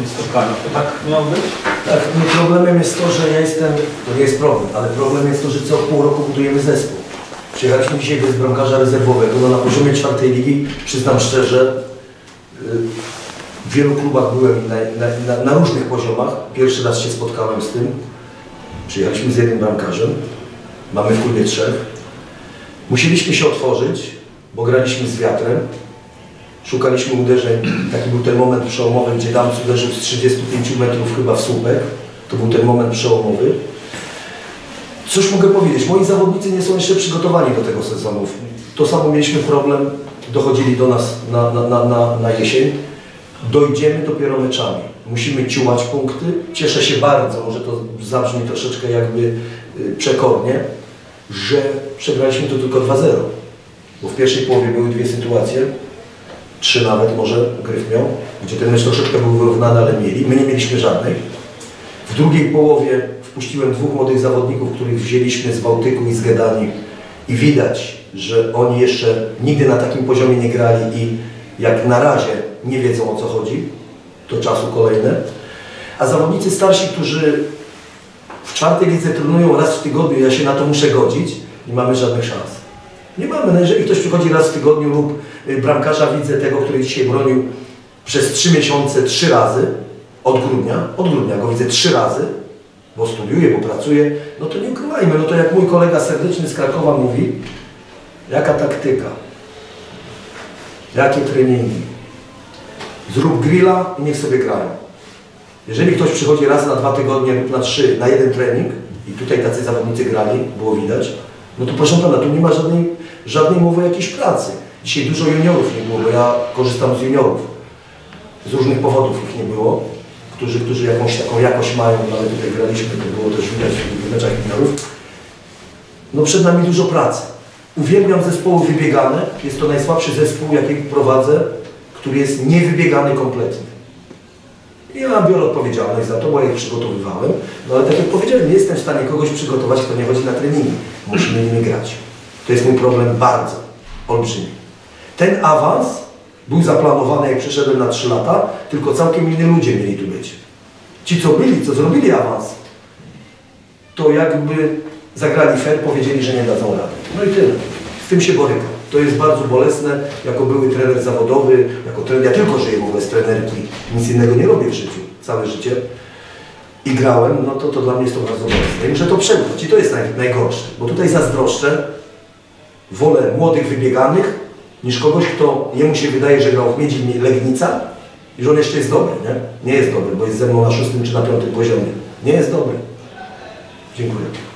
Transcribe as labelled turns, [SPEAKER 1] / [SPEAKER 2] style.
[SPEAKER 1] tym spotkaniu. To tak miało być?
[SPEAKER 2] Tak, problemem jest to, że ja jestem, to nie jest problem, ale problem jest to, że co pół roku budujemy zespół. Przyjechaliśmy dzisiaj bez bramkarza rezerwowego, no na poziomie 4. ligi, przyznam szczerze, w wielu klubach byłem na różnych poziomach. Pierwszy raz się spotkałem z tym. Przyjechaliśmy z jednym bramkarzem, mamy w klubie 3. Musieliśmy się otworzyć, bo graliśmy z wiatrem. Szukaliśmy uderzeń. Taki był ten moment przełomowy, gdzie Damc uderzył z 35 metrów chyba w słupek. To był ten moment przełomowy. Cóż mogę powiedzieć? Moi zawodnicy nie są jeszcze przygotowani do tego sezonu. To samo mieliśmy problem, dochodzili do nas na jesień. Dojdziemy dopiero meczami. Musimy ciułać punkty. Cieszę się bardzo, może to zabrzmi troszeczkę jakby przekornie, że przegraliśmy to tylko 2-0. Bo w pierwszej połowie były 2 sytuacje, 3 nawet może Gryf miał, gdzie ten mecz troszeczkę był wyrównany, ale mieli. My nie mieliśmy żadnej. W drugiej połowie wpuściłem 2 młodych zawodników, których wzięliśmy z Bałtyku i z Gedani i widać, że oni jeszcze nigdy na takim poziomie nie grali i jak na razie nie wiedzą, o co chodzi, to czasu kolejne. A zawodnicy starsi, którzy w 4. lidze trenują raz w tygodniu, ja się na to muszę godzić, nie mamy żadnych szans. Nie mamy. No jeżeli ktoś przychodzi raz w tygodniu lub bramkarza widzę tego, który dzisiaj bronił przez 3 miesiące 3 razy, od grudnia go widzę 3 razy, bo studiuje, bo pracuje, no to nie ukrywajmy, no to jak mój kolega serdeczny z Krakowa mówi, jaka taktyka, jakie treningi, zrób grilla i niech sobie grają. Jeżeli ktoś przychodzi raz na 2 tygodnie lub na 3 na jeden trening i tutaj tacy zawodnicy grali, było widać, no to proszę pana, tu nie ma żadnej mowy o jakiejś pracy. Dzisiaj dużo juniorów nie było, bo ja korzystam z juniorów. Z różnych powodów ich nie było, którzy jakąś taką jakość mają, nawet tutaj graliśmy, to było też widać w meczach juniorów. No przed nami dużo pracy. Uwielbiam zespoły wybiegane. Jest to najsłabszy zespół, jaki prowadzę, który jest niewybiegany kompletnie. Ja biorę odpowiedzialność za to, bo ja ich przygotowywałem, no ale tak jak powiedziałem, nie jestem w stanie kogoś przygotować, kto nie chodzi na treningi. Musimy nimi grać. To jest mój problem bardzo olbrzymi. Ten awans był zaplanowany, jak przeszedłem na 3 lata, tylko całkiem inni ludzie mieli tu być. Ci, co byli, co zrobili awans, to jakby zagrali fair, powiedzieli, że nie dadzą rady. No i tyle. Z tym się borykam. To jest bardzo bolesne, jako były trener zawodowy, jako trener, ja tylko żyję w ogóle z trenerki, nic innego nie robię w życiu, całe życie. I grałem, no to dla mnie jest to bardzo bolesne. I muszę to przebrać i to jest najgorsze, bo tutaj zazdroszczę, wolę młodych wybieganych, niż kogoś, kto jemu się wydaje, że grał w Miedzi Legnica i że on jeszcze jest dobry, nie? Nie jest dobry, bo jest ze mną na 6. czy na 5. poziomie. Nie jest dobry. Dziękuję.